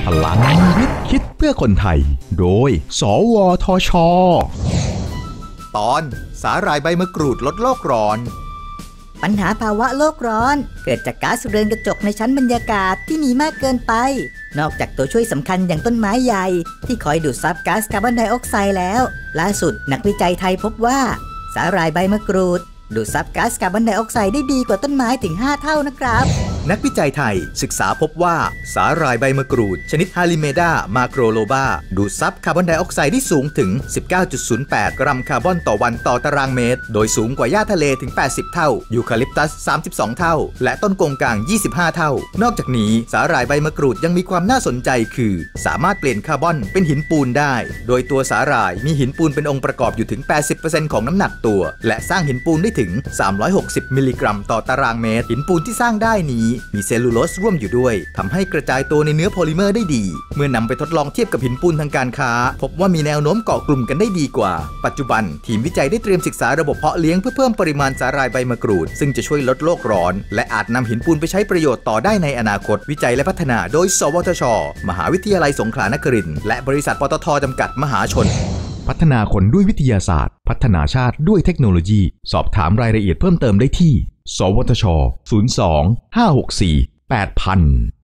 พลังวิทย์คิดเพื่อคนไทยโดยสวทช. ตอนสาหร่ายใบมะกรูดลดโลกร้อนปัญหาภาวะโลกร้อนเกิดจากก๊าซเรือนกระจกในชั้นบรรยากาศที่มีมากเกินไปนอกจากตัวช่วยสำคัญอย่างต้นไม้ใหญ่ที่คอยดูดซับก๊าซคาร์บอนไดออกไซด์แล้วล่าสุดนักวิจัยไทยพบว่าสาหร่ายใบมะกรูดดูดซับก๊าซคาร์บอนไดออกไซด์ได้ดีกว่าต้นไม้ถึง5เท่านะครับนักวิจัยไทยศึกษาพบว่าสาหร่ายใบมะกรูดชนิดฮาลิเมดามาโครโลบาดูดซับคาร์บอนไดออกไซด์ได้สูงถึง 19.08 กรัมคาร์บอนต่อวันต่อตารางเมตรโดยสูงกว่าหญ้าทะเลถึง80เท่ายูคาลิปตัส32เท่าและต้นกงกาง25เท่านอกจากนี้สาหร่ายใบมะกรูดยังมีความน่าสนใจคือสามารถเปลี่ยนคาร์บอนเป็นหินปูนได้โดยตัวสาหร่ายมีหินปูนเป็นองค์ประกอบอยู่ถึง 80% ของน้ำหนักตัวและสร้างหินปูนได้ถึง360มิลลิกรัมต่อตารางเมตรหินปูนที่สร้างได้นี้มีเซลลูโลสร่วมอยู่ด้วยทำให้กระจายตัวในเนื้อโพลิเมอร์ได้ดีเมื่อนำไปทดลองเทียบกับหินปูนทางการค้าพบว่ามีแนวโน้มเกาะกลุ่มกันได้ดีกว่าปัจจุบันทีมวิจัยได้เตรียมศึกษาระบบเพาะเลี้ยงเพื่อเพิ่มปริมาณสาหร่ายใบมะกรูดซึ่งจะช่วยลดโลกร้อนและอาจนำหินปูนไปใช้ประโยชน์ต่อได้ในอนาคตวิจัยและพัฒนาโดยสวทช.มหาวิทยาลัยสงขลานครินทร์และบริษัทปตท.จำกัดมหาชนพัฒนาคนด้วยวิทยาศาสตร์พัฒนาชาติด้วยเทคโนโลยีสอบถามรายละเอียดเพิ่มเติมได้ที่สวทช. 02 564 8000